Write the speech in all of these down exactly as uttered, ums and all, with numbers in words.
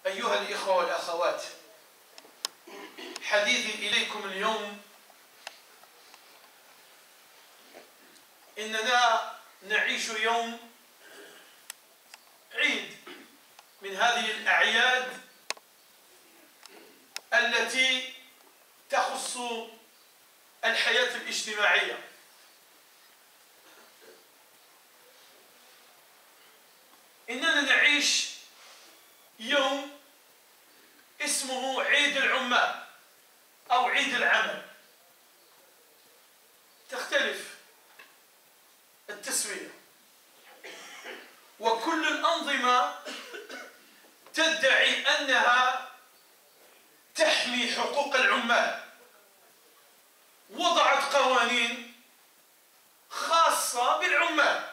أيها الإخوة والأخوات، حديثي إليكم اليوم إننا نعيش يوم عيد من هذه الأعياد التي تخص الحياة الاجتماعية. إننا نعيش يوم اسمه عيد العمال أو عيد العمل. تختلف التسوية، وكل الأنظمة تدعي أنها تحمي حقوق العمال، وضعت قوانين خاصة بالعمال،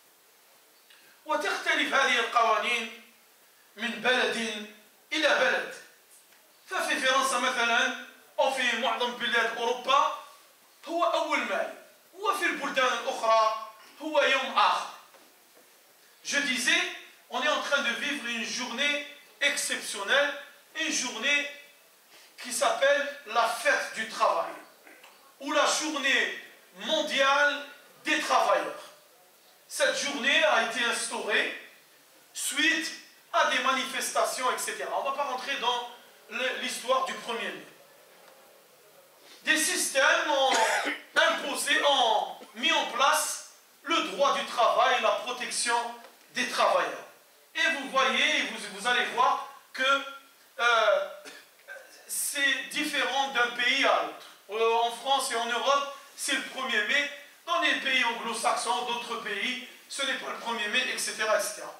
وتختلف هذه القوانين من بلد إلى بلد. ففي فرنسا مثلا أو في معظم بلاد أوروبا هو أول ماي، وفي البلدان الأخرى هو يوم آخر. Je disais, on est en train de vivre une journée exceptionnelle, une journée qui s'appelle la fête du travail, ou la journée mondiale des travailleurs. Cette journée a été instaurée suite à des manifestations, et cetera. On ne va pas rentrer dans l'histoire du premier mai. Des systèmes ont imposé, ont mis en place le droit du travail, la protection des travailleurs. Et vous voyez, vous, vous allez voir que euh, c'est différent d'un pays à l'autre. Euh, en France et en Europe, c'est le premier mai. Dans les pays anglo-saxons, d'autres pays, ce n'est pas le premier mai, et cetera et cetera.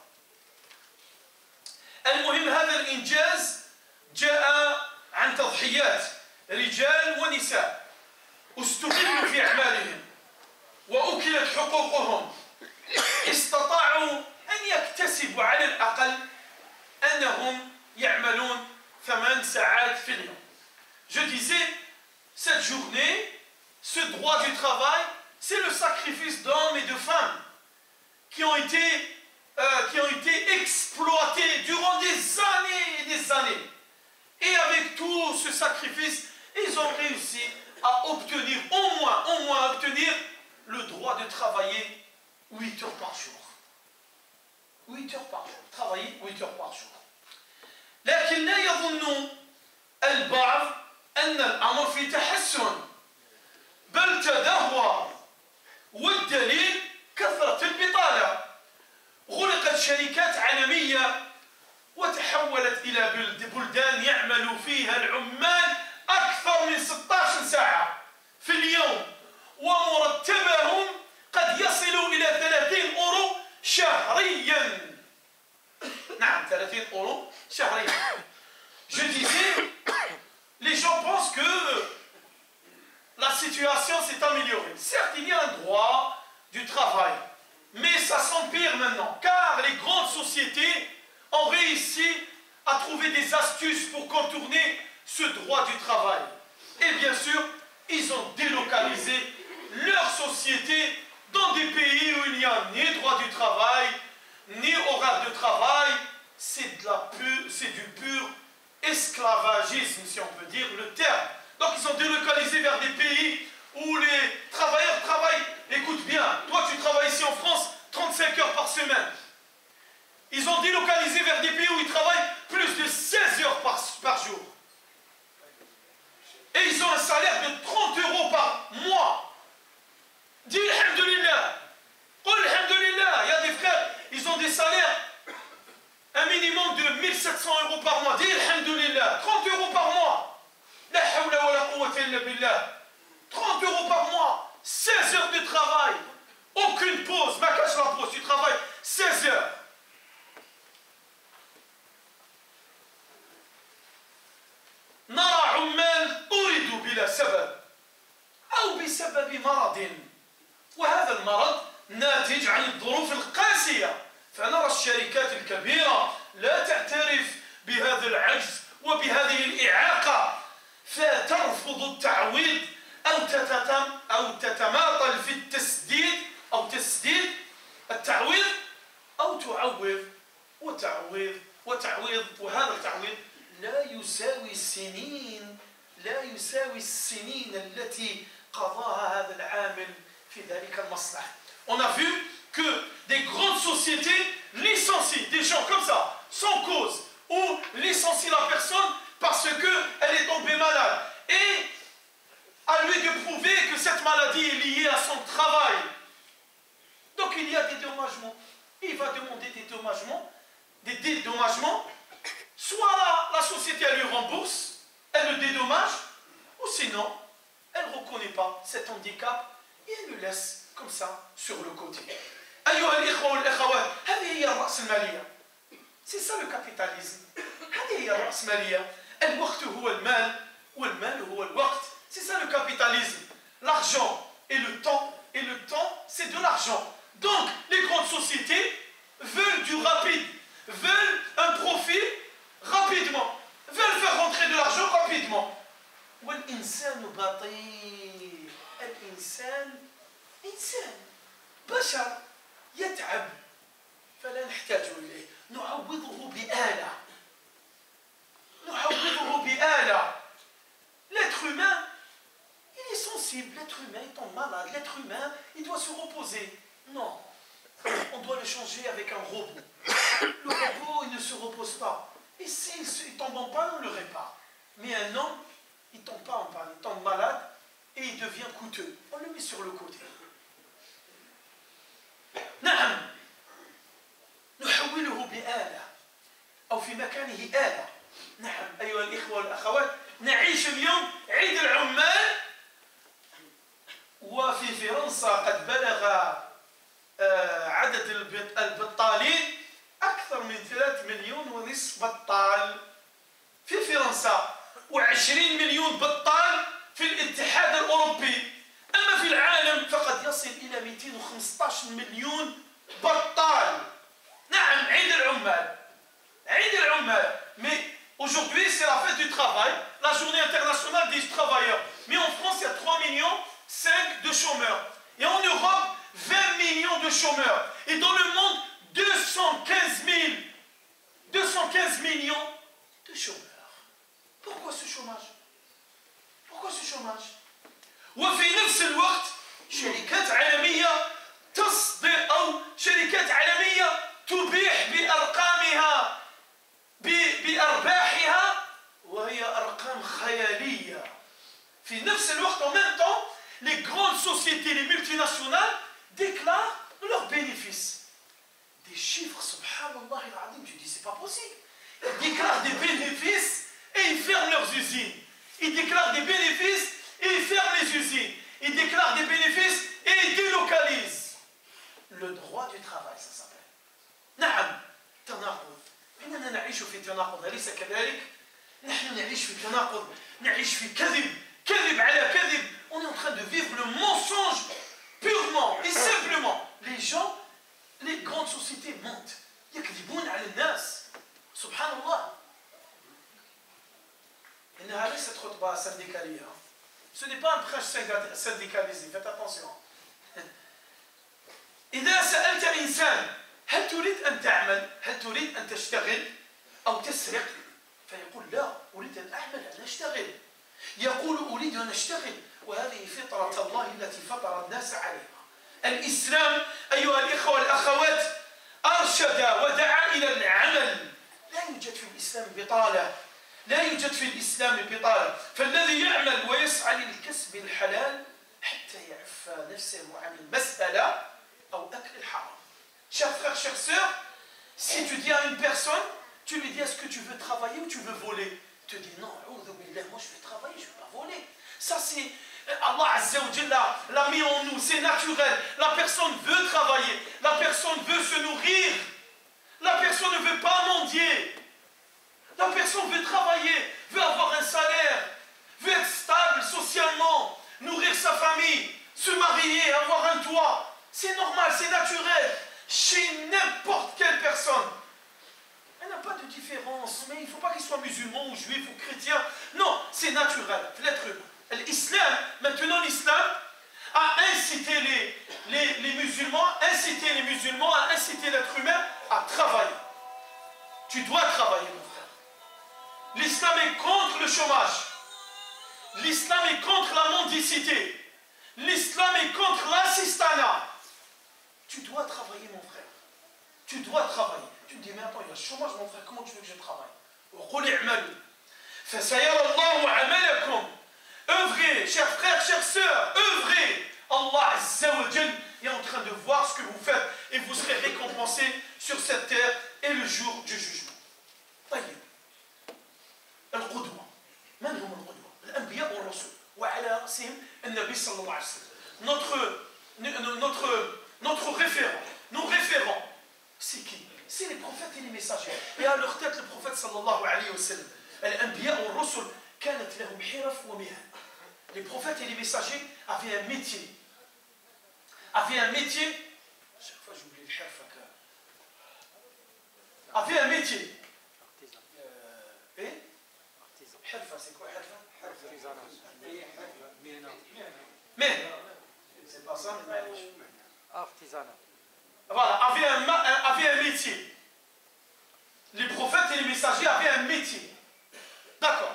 المهم هذا الإنجاز جاء عن تضحيات رجال ونساء استغلوا في أعمالهم وأكلت حقوقهم، استطاعوا أن يكتسبوا على الأقل أنهم يعملون ثمان ساعات في اليوم. Je disais, cette journée, ce droit du travail, c'est le sacrifice d'hommes et de femmes qui ont été Euh, qui ont été exploités durant des années et des années. Et avec tout ce sacrifice, ils ont réussi à obtenir, au moins, au moins à obtenir le droit de travailler huit heures par jour. huit heures par jour. Travailler huit heures par jour. لكن لا يظن البعض أن الأمر في تحسن، بل تدهور، والدليل كثرة البطالة. غلقت شركات عالمية وتحولت إلى بلدان يعمل فيها العمال أكثر من ستة عشر ساعة في اليوم، ومرتبهم قد يصل إلى ثلاثين أورو شهريا. نعم، ثلاثين أورو شهريا. Je disais, les gens pensent que la situation s'est améliorée. Certes, il y a un droit du travail, mais ça s'empire maintenant, car les grandes sociétés ont réussi à trouver des astuces pour contourner ce droit du travail. Et bien sûr, ils ont délocalisé leurs sociétés dans des pays où il n'y a ni droit du travail, ni horaire de travail. C'est de la pure, c'est du pur esclavagisme, si on peut dire le terme. Donc ils ont délocalisé vers des pays où les travailleurs travaillent. Écoute bien, toi tu travailles ici en France trente-cinq heures par semaine. Ils ont délocalisé vers des pays où ils travaillent plus de seize heures par, par jour. Et ils ont un salaire de trente euros par mois. Dis alhamdoulilah. Qul alhamdoulilah. Il y a des frères, ils ont des salaires, un minimum de mille sept cents euros par mois. Dis alhamdoulilah. trente euros par mois. La hawla wa la quwwata illa billah. trente euros par mois. seize heures de travail. Aucune pause. Ma cache la pause. Tu travailles seize heures. نرى عمال طردوا بلا سبب أو بسبب مرض، وهذا المرض ناتج عن الظروف القاسية. فنرى الشركات الكبيرة لا تعترف بهذا العجز وبهذه الإعاقة، فترفض التعويض أو تتتم أو تتماطل في التسديد أو تسديد التعويض، أو تعوض وتعويض وتعويض، وهذا التعويض لا يساوي السنين لا يساوي السنين التي قضاها هذا العامل في ذلك المصلح. On a vu que des grandes sociétés licencient des gens comme ça, sans cause, ou licencient la personne parce qu'elle est tombée malade. Et à lui de prouver que cette maladie est liée à son travail. Donc il y a des dédommagements. Il va demander des dédommagements, des dédommagements. Soit la, la société elle lui rembourse, elle le dédommage, ou sinon, elle ne reconnaît pas cet handicap et elle le laisse comme ça sur le côté. أيها الإخوة والأخوات، هذه هي الرأسمالية. C'est ça le capitalisme. هذه هي الرأسمالية. الوقت هو المال والمال هو الوقت. C'est ça le capitalisme. L'argent et le temps, et le temps, c'est de l'argent. Donc, les grandes sociétés veulent du rapide, veulent un profit rapidement, veulent faire rentrer de l'argent rapidement. والإنسان بطيء. الإنسان إنسان بشر يتعب فلا نحتاج إليه، نعوضه بآلة نعوضه بآلة. L'être humain, il est sensible, l'être humain il tombe malade, l'être humain il doit se reposer. Non, on doit le changer avec un robot. Le robot il ne se repose pas. Et s'il tombe en panne, on le répare. Mais un homme, il ne tombe pas en panne, il tombe malade et il devient coûteux. On le met sur le côté. نعم نحوله بآلة أو في مكانه آلة. نعم أيها الإخوة والأخوات، نعيش اليوم عيد العمال، وفي فرنسا قد بلغ عدد البطالين أكثر من ثلاثة مليون ونصف بطال في فرنسا، وعشرين مليون بطال في الاتحاد الأوروبي. أما في العالم فقد يصل إلى مئتين وخمسة عشر مليون بطال. نعم عيد العمال عيد العمال. Mais aujourd'hui c'est la fête du travail, la journée internationale des travailleurs. Mais en France il y a trois millions cinq de chômeurs. Et en Europe vingt millions de chômeurs. Et dans le monde deux cent quinze millions de chômeurs. Pourquoi ce chômage? Pourquoi ce chômage? وفي نفس الوقت شركات عالمية تصدر أو شركات عالمية تبيح بأرقامها بأرباحها وهي أرقام خيالية. في نفس الوقت en même temps les grandes sociétés, les multinationales déclarent leurs bénéfices. Des chiffres, subhanallah al-azim, je dis c'est pas possible. Ils déclarent des bénéfices et ils ferment leurs usines. Ils déclarent des bénéfices et ils ferment les usines. Ils déclarent des bénéfices et ils délocalisent. Le droit du travail, ça s'appelle. نعم تناقض. إننا نعيش في تناقض، أليس كذلك؟ نحن نعيش في تناقض، نعيش في كذب، كذب على كذب. On est en train de vivre le mensonge purement et simplement. Les gens, les grandes sociétés mentent. يكذبون على الناس. سبحان الله. إنها ليست خطبة syndicaliste. Ce n'est pas un prêche syndicalisé, faites attention. إذا سألت إنسان هل تريد أن تعمل؟ هل تريد أن تشتغل أو تسرق؟ فيقول لا، أريد أن أعمل، أن أشتغل. يقول أريد أن أشتغل، وهذه فطرة الله التي فطر الناس عليها. الإسلام أيها الإخوة والأخوات أرشد ودعا إلى العمل. لا يوجد في الإسلام بطالة، لا يوجد في الإسلام بطالة. فالذي يعمل ويسعى للكسب الحلال حتى يعفى نفسه عن المسألة أو أكل الحرام. Chers frères, chères sœurs, si tu dis à une personne, tu lui dis est-ce que tu veux travailler ou tu veux voler? Il te dit non, moi je vais travailler, je ne vais pas voler. Ça c'est Allah Azza wa Jalla l'a mis en nous, c'est naturel. La personne veut travailler, la personne veut se nourrir, la personne ne veut pas mendier. La personne veut travailler, veut avoir un salaire, veut être stable socialement, nourrir sa famille, se marier, avoir un toit. C'est normal, c'est naturel. Chez n'importe quelle personne. Elle n'a pas de différence, mais il ne faut pas qu'il soit musulman ou juif ou chrétien. Non, c'est naturel, l'être humain. L'islam, maintenant l'islam a incité les, les, les musulmans, incité les musulmans à inciter l'être humain à travailler. Tu dois travailler, mon frère. L'islam est contre le chômage. L'islam est contre la mendicité. L'islam est contre l'assistanat. Tu dois travailler, mon frère. Tu dois travailler. Tu me dis, mais attends, il y a le chômage, mon frère, comment tu veux que je travaille? Œuvrez, chers frères, chères sœurs, œuvrez. Allah Azza wa Jal est en train de voir ce que vous faites et vous serez récompensés sur cette terre et le jour du jugement. طيب القدوة من هم القدوة؟ الأنبياء والرسل وعلى رأسهم النبي صلى الله عليه وسلم. Notre, notre, notre référent, nos référents, c'est qui? C'est les prophètes et les messagers. Et à leur tête, le prophète sallallahu alayhi wa sallam. الأنبياء والرسل كانت لهم حرف ومهن. Les prophètes et les messagers avaient un métier. Avaient un métier. Chaque fois j'oublie le harf. Avaient un métier. Euh, et harfa, c'est quoi harfa? Mais c'est pas ça, mais artisanat. Voilà, avaient un, un, avaient un métier. Les prophètes et les messagers avaient un métier. D'accord.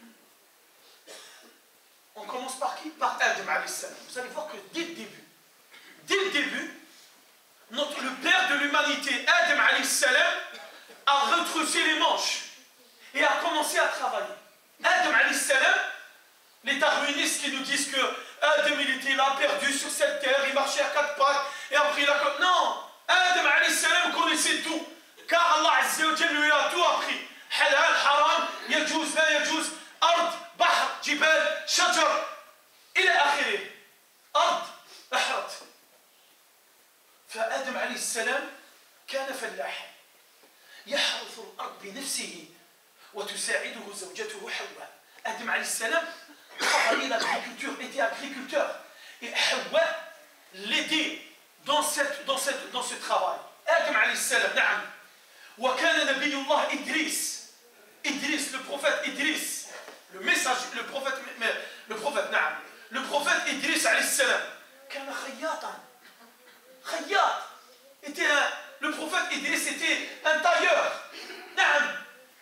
On commence par qui? Par Adam alayhi salam. Vous allez voir que dès le début, dès le début, notre, le père de l'humanité, Adam alayhi salam, a retroussé les manches et a commencé à travailler. Adam alayhi salam, les darwinistes qui nous disent que Adam il était là, perdu sur cette terre, il marchait à quatre pattes et après il a comme... Non, Adam alayhi salam connaissait tout, car Allah Azza wa Jalla lui a tout appris. Halal, haram, yajouz, la yajouz, ard, bahr, jibal, shajar, إلى آخره. أرض أحرت. فآدم عليه السلام كان فلاحا يحرث الأرض بنفسه وتساعده زوجته حواء. آدم عليه السلام travaillait l'agriculture, était agriculteur. Et Hawa l'aidait dans, cette, dans, cette, dans ce travail. Adam عليه السلام نعم. وكان نبي الله إدريس. إدريس, le prophète Idris, le message, le prophète, le prophète نعم. Le prophète Idris عليه السلام كان خياطا. خياط. Était un, le prophète Idris était un tailleur. نعم.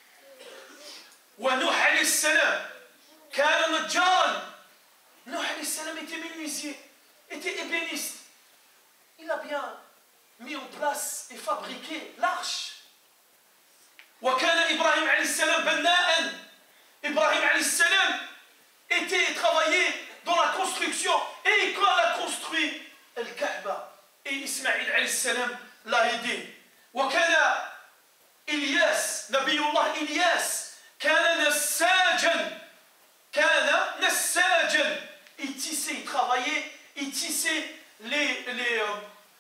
ونوح عليه السلام كان نجارا. Nuh عليه السلام était menuisier, était ébéniste. Il a bien mis en place et fabriqué l'arche. وكان إبراهيم عليه السلام بناء. Ibrahim عليه السلام était travaillé dans la construction et quand il a construit الكعبة et Ismaïl عليه السلام l'a aidé. وكان إلياس نبي الله إلياس كان نساجا. كان نساجا. Il tissait, il travaillait, il tissait les les euh,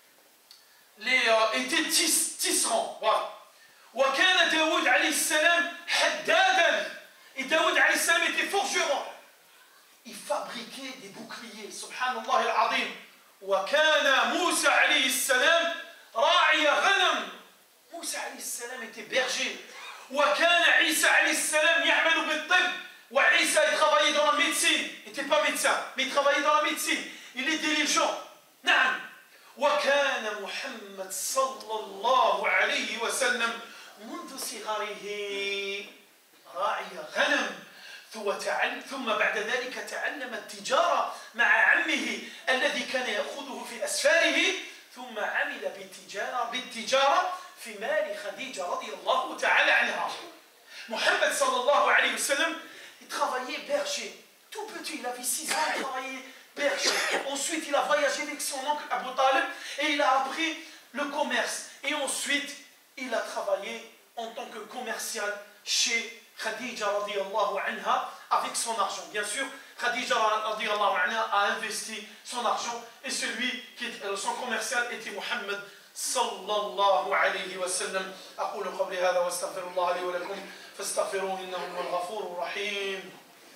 les euh, était tis, tisserand. Voilà. وكان داود عليه السلام حدادا. Et Daoud عليه السلام était forgeron. Il fabriquait des boucliers. Subhanallah al-Azim. وكان موسى عليه السلام راعي غنم. موسى عليه السلام était berger. وكان عيسى عليه السلام يعمل بالطب. وعيسى il travaillait dans la médecine. Il n'était pas médecin, mais il travaillait dans la médecine. Il aidait les gens. نعم. وكان محمد صلى الله عليه وسلم منذ صغره راعي غنم. ثم بعد ذلك تعلم التجارة مع عمه الذي كان يأخذه في أسفاره ثم عمل بالتجارة بالتجارة في مال خديجة رضي الله تعالى عنها. محمد صلى الله عليه وسلم il travaillait berger. Tout petit, il avait six ans, il travaillait berger. Ensuite, il a voyagé avec son oncle Abu Talib et il a appris le commerce. Et ensuite, il a travaillé en tant que commercial chez Khadija radiyallahu anha avec son argent. Bien sûr, Khadija radiyallahu anha a investi son argent et celui qui est son commercial était Muhammad sallallahu alayhi wa sallam. أقول قولي هذا واستغفر الله لي ولكم فاستغفروه إنه هو الغفور الرحيم.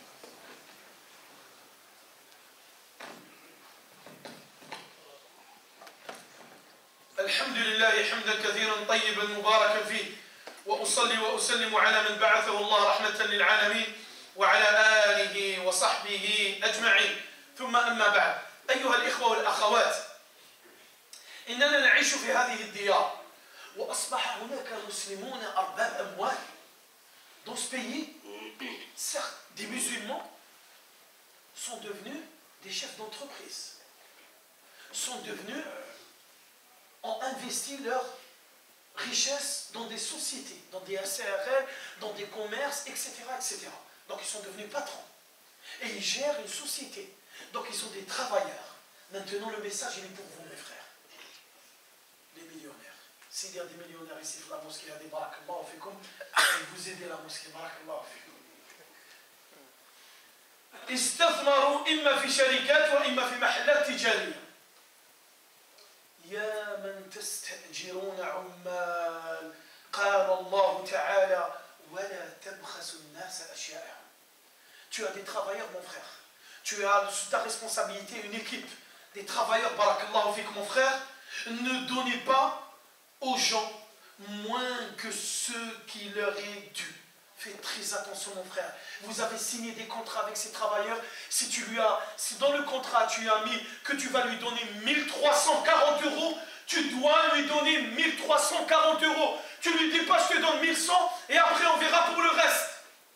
الحمد لله حمدا كثيرا طيبا مباركا فيه وأصلي وأسلم على من بعثه الله رحمة للعالمين وعلى آله وصحبه أجمعين. ثم أما بعد أيها الإخوة والأخوات إننا نعيش في هذه الديار وأصبح هناك مسلمون أرباب أموال. Dans ce pays, certes, des musulmans sont devenus des chefs d'entreprise, sont devenus, ont investi leur richesse dans des sociétés, dans des A C R L, dans des commerces, et cetera, et cetera. Donc ils sont devenus patrons. Et ils gèrent une société. Donc ils sont des travailleurs. Maintenant le message il est pour vous mes frères. Les millionnaires. S'il y a des millionnaires ici dans la mosquée, il y a des barakallahu fikum, vous aidez la mosquée, barakallahu fikum. استثمروا إما في شركات وإما في محلات تجارية. يا من تستأجرون عمال قال الله تعالى ولا تبخسوا الناس أشياءهم. Tu as des travailleurs mon frère. Tu as sous ta responsabilité une équipe des travailleurs barakallahu fik mon frère. Ne donnez pas aux gens moins que ce qui leur est dû. Faites très attention mon frère. Vous avez signé des contrats avec ces travailleurs. Si tu lui as, si dans le contrat tu as mis que tu vas lui donner mille trois cent quarante euros, tu dois lui donner mille trois cent quarante euros. Tu lui dis pas je te donne mille cent et après on verra pour le reste.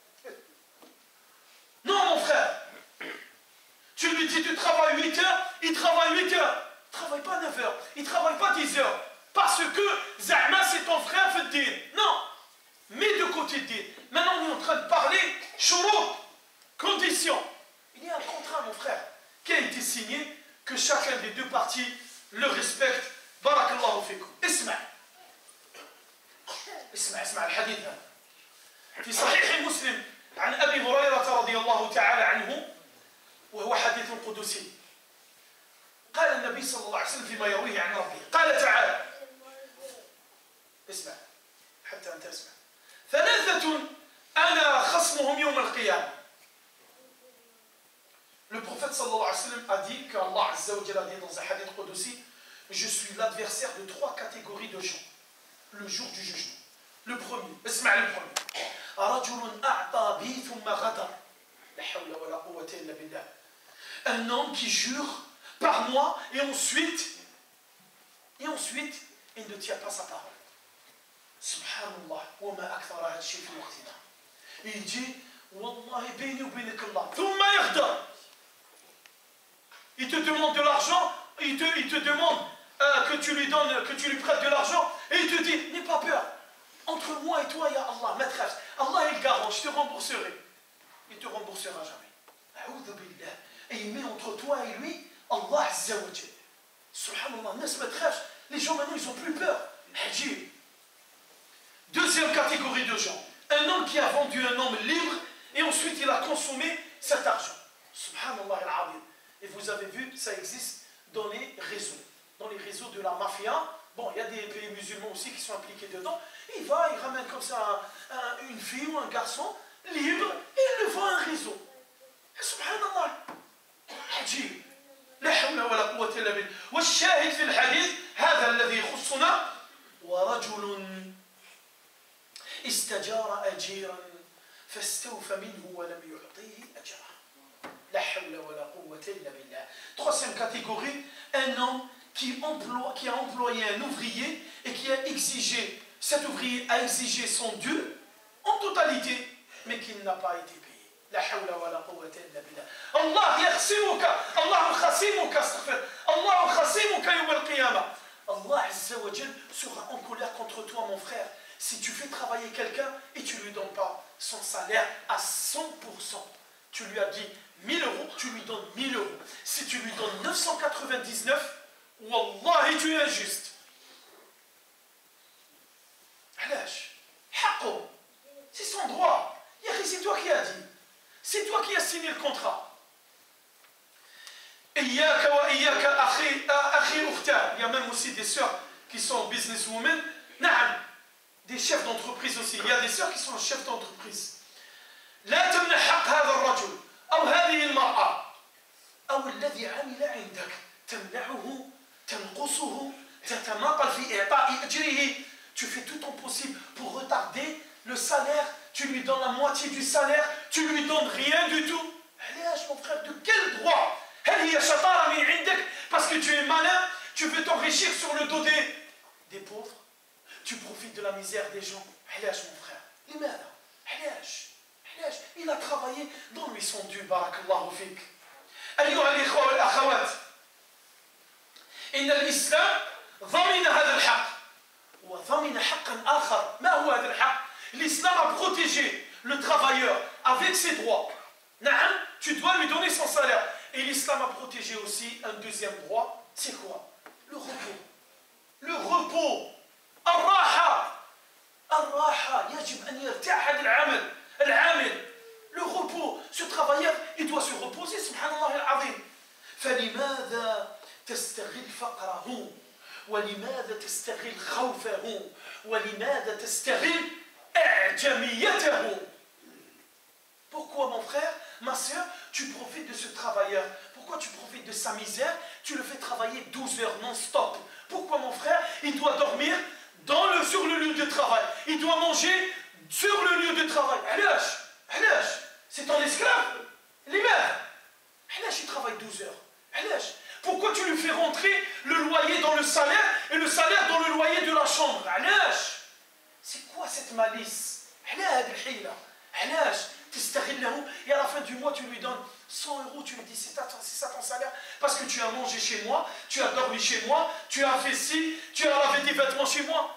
Non mon frère. Tu lui dis tu travailles huit heures, il travaille huit heures. Il ne travaille pas neuf heures, il ne travaille pas dix heures. Parce que Zahma c'est ton frère fait din. Non. Mets de côté din. Maintenant on est en train de parler shurut, conditions. Il y a un contrat mon frère qui a été signé que chacun des deux parties le respecte. Barakallahu fikum. اسمع. اسمع اسمع الحديث هذا. في صحيح مسلم عن أبي هريرة رضي الله تعالى عنه وهو حديث قدسي. قال النبي صلى الله عليه وسلم فيما يرويه عن ربه قال تعالى اسمع حتى أنت اسمع ثلاثة أنا خصمهم يوم القيامة. Le prophète sallallahu alayhi wa sallam a dit qu'Allah Azza wa Jalla a dit dans un hadith qudsi, je suis l'adversaire de trois catégories de gens le jour du jugement. Le premier, اسمع le premier. رجل أعطى بي ثم غدر. لا حول ولا قوة إلا بالله. Un homme qui jure par moi et ensuite et ensuite il ne tient pas sa parole. Subhanallah, wa ma akthara hada shay fi waqtina. Il dit wallahi bayni wa baynak Allah. Thumma yaghda. Il te demande de l'argent, il te il te demande euh, que tu lui donnes que tu lui prêtes de l'argent et il te dit n'aie pas peur. Entre moi et toi, ya Allah, maîtresse, Allah il garant, je te rembourserai. Il ne te remboursera jamais. A'udhu billah. Et il met entre toi et lui Allah Azza wa Jalla. Subhanallah, nas maîtresse, les gens maintenant ils ont plus peur. Hajib. Deuxième catégorie de gens. Un homme qui a vendu un homme libre et ensuite il a consommé cet argent. Subhanallah al-Azim. Et vous avez vu, ça existe dans les réseaux. Dans les réseaux de la mafia. Bon, il y a des pays musulmans aussi qui sont impliqués dedans. Il va, il ramène comme ça un, un, une fille ou un garçon libre et il le vend à un réseau. Et subhanallah. عجيب. لا حول ولا قوة إلا بالله. والشاهد في الحديث هذا الذي يخصنا ورجل استجار أجيرا فاستوفى منه ولم يعطيه أجره. لا حول ولا قوة إلا بالله. Troisième catégorie, un homme qui, emploie, qui a employé un ouvrier et qui a exigé, cet ouvrier a exigé son dû en totalité, mais qui n'a pas été payé. لا حول ولا قوة إلا بالله. الله يخصمك، الله خصيمك، استغفر، الله خصيمك يوم القيامة. Allah Azza wa Jal sera en colère contre toi, mon frère, si tu fais travailler quelqu'un et tu ne lui donnes pas son salaire à cent pour cent. Tu lui as dit mille euros, tu lui donnes mille euros. Si tu lui donnes neuf cent quatre-vingt-dix-neuf, Wallahi, tu es injuste. علاش؟ حقه. C'est son droit. C'est toi qui as dit. C'est toi qui as signé le contrat. إياك وإياك أخي أخي أختان. Il y a même aussi des sœurs qui sont businesswomen. نعم. Des chefs d'entreprise aussi. Il y a des sœurs qui sont chefs d'entreprise. لا تمنع حق هذا الرجل أو هذه المرأة أو الذي عمل عندك تمنعه تنقصه تتماطل في إعطاء أجره. Tu fais tout ton possible pour retarder le salaire. Tu lui donnes la moitié du salaire. Tu lui donnes rien du tout. علاش mon frère, de quel droit? هل هي شطارة من عندك parce que tu es malin, tu veux t'enrichir sur le dos des, des pauvres? tu profites de la misère des gens. علاش mon frère لماذا علاش علاش il a travaillé donne-lui son dû بارك الله فيك أيها الإخوة والأخوات إن الإسلام ضمن هذا الحق وضمن حقا آخر ما هو هذا الحق l'islam a protégé le travailleur avec ses droits نعم tu dois lui donner son salaire et l'islam a protégé aussi un deuxième droit c'est quoi le repos le repos الراحة الراحة يجب أن يرتاح هذا العمل العامل le repos ce travailleur il doit se reposer سبحان الله العظيم فلماذا تستغل فقره ولماذا تستغل خوفه ولماذا تستغل أعجميته pourquoi mon frère ma soeur tu profites de ce travailleur pourquoi tu profites de sa misère tu le fais travailler douze heures non-stop pourquoi mon frère il doit dormir dans le, sur le lieu de travail il doit manger sur le lieu de travail علاش علاش c'est ton esclave لماذا علاش il travaille douze heures علاش pourquoi tu lui fais rentrer le loyer dans le salaire et le salaire dans le loyer de la chambre علاش c'est quoi cette malice على هذه الحيلة علاش تستغله et à la fin du mois tu lui donnes cent euros tu lui dis c'est ça ton salaire parce que tu as mangé chez moi tu as dormi chez moi tu as fait ci tu as lavé tes vêtements chez moi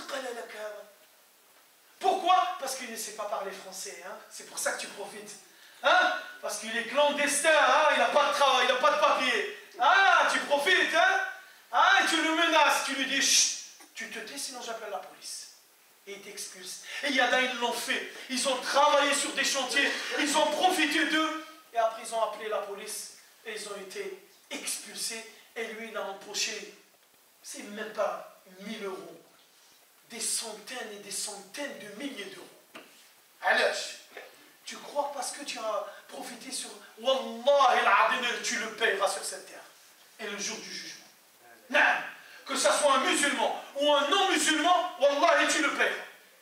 pourquoi parce qu'il ne sait pas parler français hein? C'est pour ça que tu profites hein? Parce qu'il est clandestin hein? Il n'a pas de travail il n'a pas de papier ah tu profites hein? Ah, et tu le menaces tu lui dis chut tu te tais sinon j'appelle la police et ils t'expulsent. Et il y a d'un, ils l'ont fait. Ils ont travaillé sur des chantiers, ils ont profité d'eux, et après ils ont appelé la police, et ils ont été expulsés, et lui il a empoché, c'est même pas mille euros, des centaines et des centaines de milliers d'euros. Alash, tu crois parce que tu as profité sur Wallah el tu le payeras sur cette terre, et le jour du jugement. Non. Que ça soit un musulman ou un non-musulman, Wallah, tu le payes.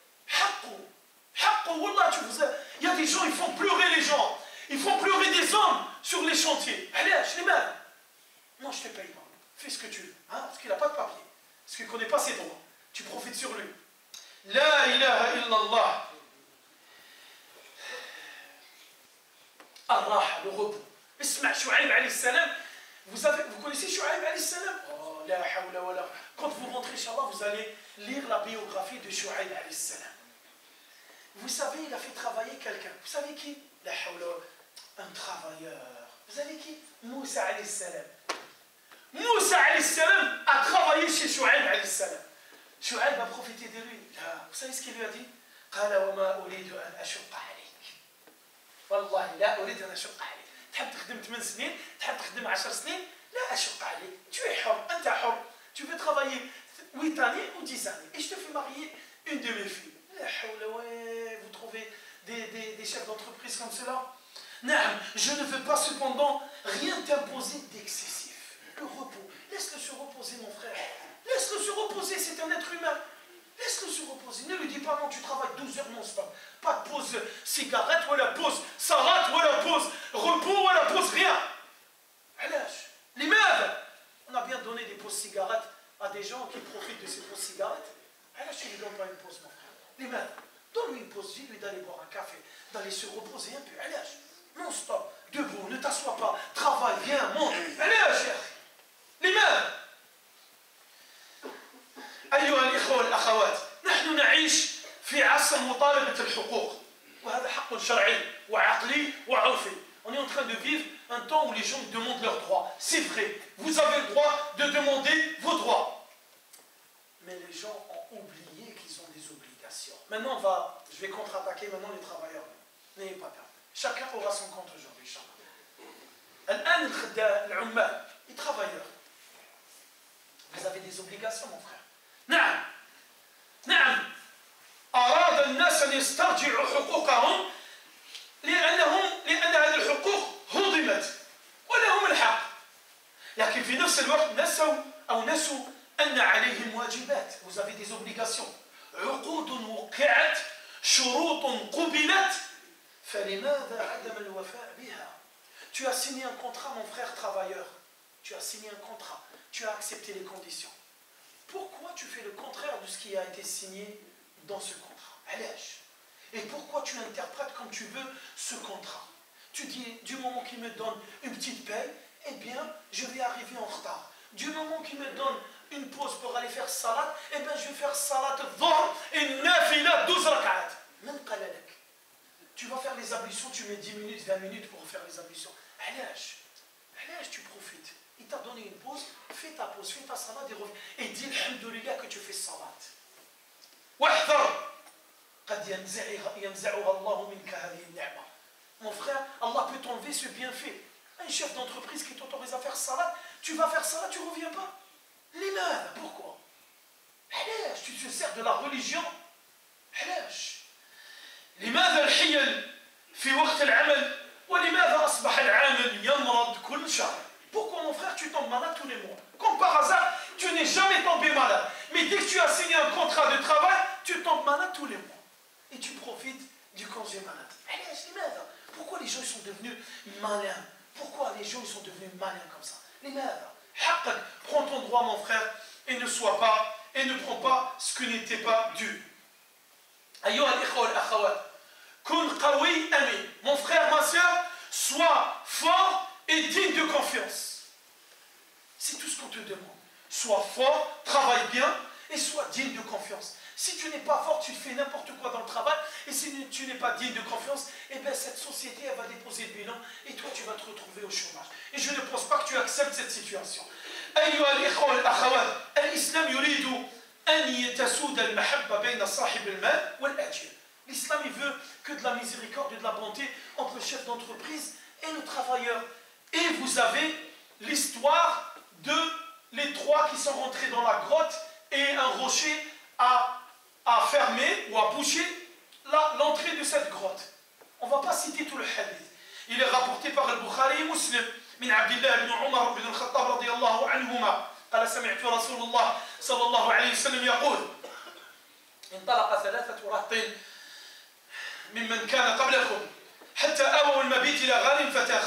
Wallah, tu vous il y a des gens, ils font pleurer les gens. Ils font pleurer des hommes sur les chantiers. Allez, je les mets. Non, je te paye pas. Fais ce que tu veux. Hein, parce qu'il n'a pas de papier. Parce qu'il ne connaît pas ses droits. Tu profites sur lui. La ilaha illallah. Allah, le repos. Isma' Shu'aib alayhi salam. Vous, avez, vous connaissez Shu'aib alayhi salam? Quand vous rentrez chez Allah, vous allez lire la biographie de Shu'aib alayhi salam. Vous savez, il a fait travailler quelqu'un. Vous savez qui? Un travailleur. Vous savez qui? Moussa alayhi salam. Moussa alayhi salam a travaillé chez Shu'aib alayhi salam. Shu'aib a profité de lui. Vous savez ce qu'il lui a dit? قال وما أريد أن أشق عليك. والله لا أريد أن أشق عليك. تحب تخدم ثمان سنين، تحب تخدم عشر سنين. لا أشق عليك. Tu es حر. أنت حر. Tu veux travailler huit années ou dix années. Et je te fais marier une de mes filles. لا حول ولا vous trouvez des, des, des chefs d'entreprise comme cela? Non, je ne veux pas cependant rien t'imposer d'excessif. Le repos. Laisse-le se reposer, mon frère. Laisse-le se reposer, c'est un être humain. Laisse-le se reposer. Ne lui dis pas non, tu travailles douze heures non-stop. Pas de pause cigarette ou la pause sarat ou la pause repos ou la pause rien. علاش؟ لماذا؟ On a bien donné des pauses cigarettes à des gens qui profitent de ces pauses cigarettes. علاش tu ne lui donnes pas une pause, mon frère? لماذا؟ Donne-lui une pause, dis-lui d'aller boire un café, d'aller se reposer un peu. علاش؟ Non-stop, debout, ne t'assois pas, travaille, viens, monte. علاش يا أخي؟ لماذا؟ أيها الإخوة والأخوات، نحن نعيش في عصر مطالبة الحقوق، وهذا حق شرعي وعقلي وعرفي. On est en train de vivre un temps où les gens demandent leurs droits. C'est vrai, vous avez le droit de demander vos droits. Mais les gens ont oublié qu'ils ont des obligations. Maintenant, on va, je vais contre-attaquer maintenant les travailleurs. N'ayez pas peur. Chacun aura son compte aujourd'hui. الآن الخدام العمال les travailleurs. Vous avez des obligations, mon frère. نعم نعم أراد الناس أن يسترجعوا حقوقهم لأنهم لأن هذه الحقوق هضمت ولهم الحق لكن في نفس الوقت نسوا أو نسوا أن عليهم واجبات. Vous avez des obligations. عقود وقعت شروط قبلت فلماذا عدم الوفاء بها. Tu as signé un contrat, mon frère travailleur. Tu as signé un contrat. Tu as accepté les conditions. pourquoi tu fais le contraire de ce qui a été signé dans ce contrat? علاش? Et pourquoi tu interprètes comme tu veux ce contrat? Tu dis, du moment qu'il me donne une petite paye, eh bien, je vais arriver en retard. Du moment qu'il me donne une pause pour aller faire salat, eh bien, je vais faire salat dhuhr et nafila douze rak'at. Même qalalak. Tu vas faire les ablutions, tu mets dix minutes, vingt minutes pour faire les ablutions. علاش? علاش tu profites? Il t'a donné une pause, fais ta pause, fais ta salat et reviens. Et dis alhamdoulilah que tu fais salat. واحذر قد ينزعها الله منك هذه النعمة. Mon frère, Allah peut t'enlever ce bienfait. Un chef d'entreprise qui t'autorise à faire salat, tu vas faire salat, tu ne reviens pas. لماذا? Pourquoi? علاش? Tu te sers de la religion. علاش؟ لماذا الحيل في وقت العمل ولماذا أصبح العامل يمرض كل شهر? Pourquoi mon frère tu tombes malade tous les mois? Comme par hasard, tu n'es jamais tombé malade. Mais dès que tu as signé un contrat de travail, tu tombes malade tous les mois. Et tu profites du congé malade. علاش؟ لماذا؟ Pourquoi les gens ils sont devenus malins? Pourquoi les gens ils sont devenus malins comme ça? لماذا؟ حقك, prends ton droit mon frère et ne sois pas et ne prends pas ce qui n'était pas dû. أيها الإخوة والأخوات, كن قوي أمين. Mon frère, ma soeur, sois fort et digne de confiance. C'est tout ce qu'on te demande. Sois fort, travaille bien et sois digne de confiance. Si tu n'es pas fort, tu fais n'importe quoi dans le travail, et si tu n'es pas digne de confiance, eh bien cette société elle va déposer le bilan et toi tu vas te retrouver au chômage. Et je ne pense pas que tu acceptes cette situation. أيها الإخوة والأخوات, الإسلام يريد أن تسود المحبة بين صاحب المال والأجير. L'islam il veut que de la miséricorde et de la bonté entre le chef d'entreprise et le travailleur. Et vous avez l'histoire de les trois qui sont rentrés dans la grotte et un rocher a, a fermé ou a bouché l'entrée de cette grotte. On ne va pas citer tout le hadith. Il est rapporté par al-Bukhari et Muslim من عبد الله بن عمر بن الخطاب رضي الله عنهما قال سمعت رسول الله صلى الله عليه وسلم يقول انطلق ثلاثة رهط ممن كان قبلكم حتى آووا المبيت إلى غار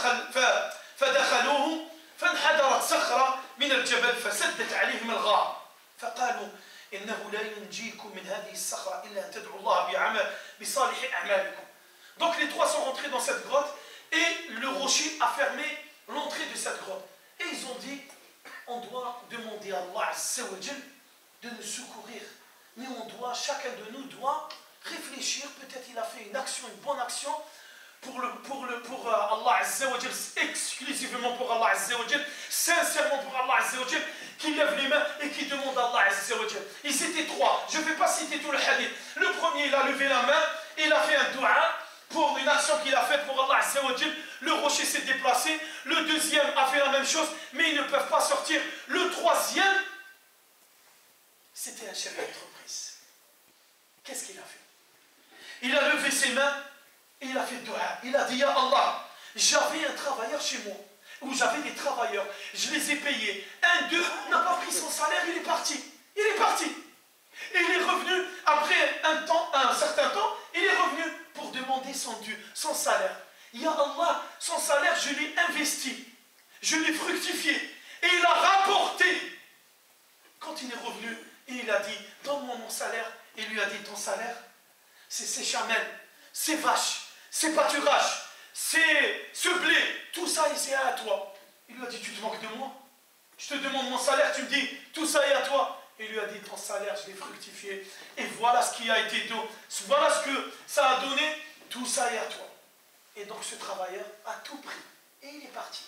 فدخلوه فانحدرت صخرة من الجبل فسدت عليهم الغار فقالوا إنه لا ينجيكم من هذه الصخرة إلا أن تدعوا الله بعمل بصالح أعمالكم. Donc les trois sont rentrés dans cette grotte et le rocher a fermé l'entrée de cette grotte. Et ils ont dit, on doit demander à Allah Azza wa Jal de nous secourir. Mais on doit, chacun de nous doit réfléchir, peut-être il a fait une action, une bonne action pour, le, pour, le, pour Allah Azza wa Jal, exclusivement pour Allah Azza wa Jal, sincèrement pour Allah Azza wa Jal, qui lève les mains et qui demande à Allah Azza wa Jal. Ils étaient trois, je ne vais pas citer tout le hadith. Le premier, il a levé la main, il a fait un dua pour une action qu'il a faite pour Allah Azza wa Jal. Le rocher s'est déplacé, le deuxième a fait la même chose, mais ils ne peuvent pas sortir. Le troisième, c'était un chef d'entreprise. Qu'est-ce qu'il a fait? Il a levé ses mains et il a fait dua. Il a dit, Ya Allah, j'avais un travailleur chez moi, ou j'avais des travailleurs, je les ai payés. Un d'eux n'a pas pris son salaire, il est parti. Il est parti. Et il est revenu, après un temps, un certain temps, il est revenu pour demander son dû, son salaire. Ya Allah, son salaire, je l'ai investi, je l'ai fructifié, et il a rapporté. Quand il est revenu, et il a dit, donne-moi mon salaire, et il lui a dit, ton salaire, c'est ces chamelles, ces vaches, ces pâturages, c'est ce blé, tout ça, c'est à toi. Il lui a dit, tu te moques de moi? Je te demande mon salaire, tu me dis, tout ça est à toi. Et il lui a dit, ton salaire, je l'ai fructifié, et voilà ce qui a été donné, voilà ce que ça a donné, tout ça est à toi. Et donc ce travailleur a tout pris. Et il est parti.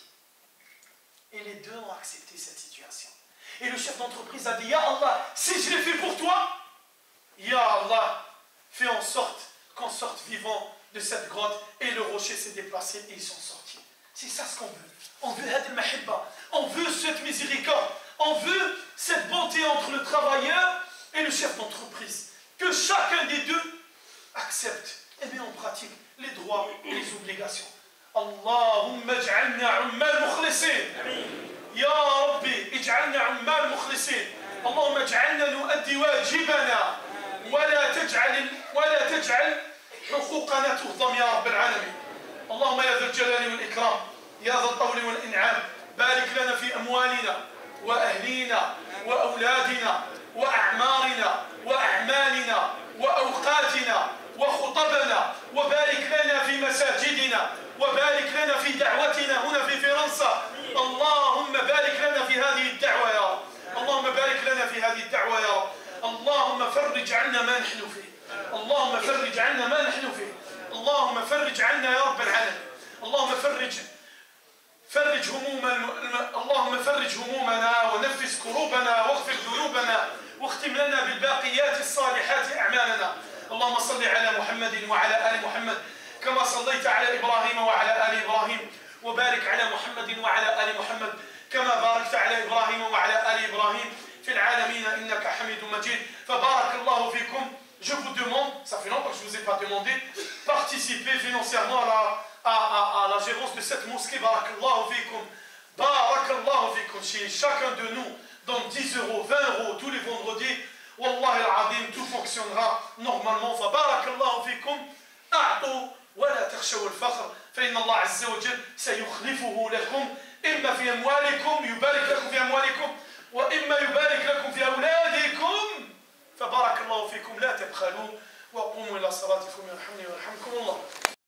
Et les deux ont accepté cette situation. Et le chef d'entreprise a dit, Ya Allah, si je l'ai fait pour toi, Ya Allah, fais en sorte qu'on sorte vivant de cette grotte. Et le rocher s'est déplacé et ils sont sortis. C'est ça ce qu'on veut. On veut Had al-Mahibba. On veut cette miséricorde. On veut cette bonté entre le travailleur et le chef d'entreprise. Que chacun des deux accepte. Et bien on pratique les droits et les obligations. Allahumma ij'alna ummal mukhlisin. Ya Rabbi, ij'alna ummal mukhlisin. Allahumma ij'alna nu'addi wajibana. ولا تجعل ولا تجعل حقوقنا تهضم يا رب العالمين. اللهم يا ذا الجلال والإكرام يا ذا الطول والإنعام بارك لنا في أموالنا وأهلينا وأولادنا وأعمارنا وأعمالنا وأوقاتنا وخطبنا، وبارك لنا في مساجدنا، وبارك لنا في دعوتنا هنا في فرنسا. اللهم بارك لنا في هذه الدعوة يا رب، اللهم بارك لنا في هذه الدعوة يا رب. اللهم فرج عنا ما نحن فيه، اللهم فرج عنا ما نحن فيه، اللهم فرج عنا يا رب العالمين. اللهم فرج فرج هموم اللهم فرج همومنا ونفس كروبنا واغفر ذنوبنا واختم لنا بالباقيات الصالحات أعمالنا. اللهم صل على محمد وعلى آل محمد كما صليت على إبراهيم وعلى آل إبراهيم، وبارك على محمد وعلى آل محمد كما باركت على إبراهيم وعلى آل إبراهيم في العالمين إنك حميد مجيد. فبارك الله فيكم. Je vous demande, ça fait longtemps que je ne vous ai pas demandé, participez financièrement à la, à, à, à la gérance de cette mosquée. Barakallahu fikum. Barakallahu fikum. Si chacun de nous donne dix euros, vingt euros tous les vendredis, Wallah al-Azim, tout fonctionnera normalement. Fabarakallahu fikum. أعطوا ولا تخشوا الفقر فإن الله عز وجل سيخلفه لكم، إما في أموالكم يبارك لكم في أموالكم، وإما يبارك لكم في أولادكم. فبارك الله فيكم. لا تبخلوا وقوموا إلى صلاتكم يرحمني ويرحمكم الله.